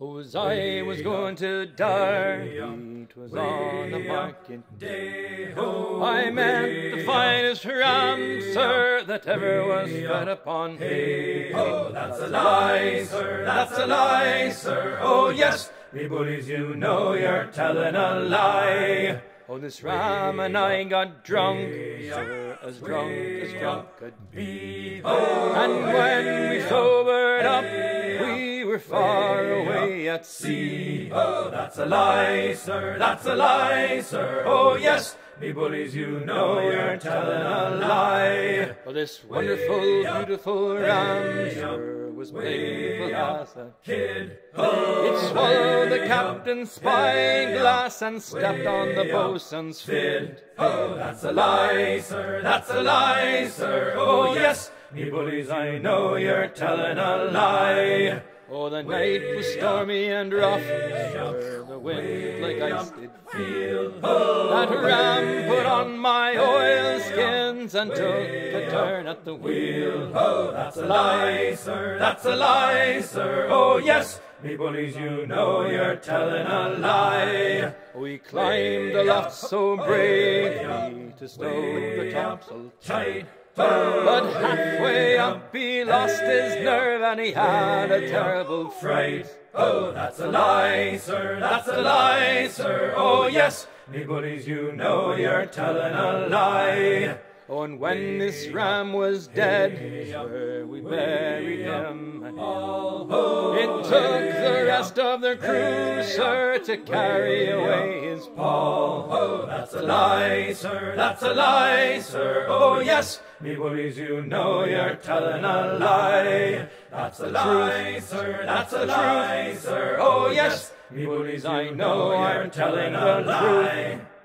Oh, as I was going to Derby, 'twas on the market day, I met the finest ram, sir, that ever was fed upon hay. Oh, that's a lie, sir, that's a lie, sir. Oh, yes, me bullies, you know you're telling a lie. Oh, this ram and I got drunk, sir, as drunk could be. And when we sobered up, we were far away at sea. Oh, that's a lie, sir, that's a lie, sir. Oh, yes, me bullies, you know you're telling a lie. Oh, this wonderful, beautiful ram, sir, was playful as a kid. It swallowed the captain's spyglass and stepped on the boatswain's fid. Oh, that's a lie, sir, that's a lie, sir. Oh, yes, me bullies, I know you're telling a lie. Oh, the night was stormy and rough, sir, the wind like ice did feel. That ram put on my oilskins and took a turn at the wheel. Oh, that's a lie, sir, that's a lie, sir. Oh, yes, me bullies, you know you're telling a lie. We climbed aloft so bravely to stow the topsail tight, but halfway up he lost his nerve and he had a terrible fright. Oh, that's a lie, sir, that's a lie, sir. Oh, yes, me bullies, you know you're telling a lie. Oh, and when this ram was dead, sir, we buried him. It took the rest of the crew, sir, to carry away his pall. Oh, that's a lie, sir, that's a lie, sir. Oh, yes, me bullies, you know you're telling a lie. That's a lie, sir, that's a lie, sir. Oh, yes, me bullies, I know you're telling a lie.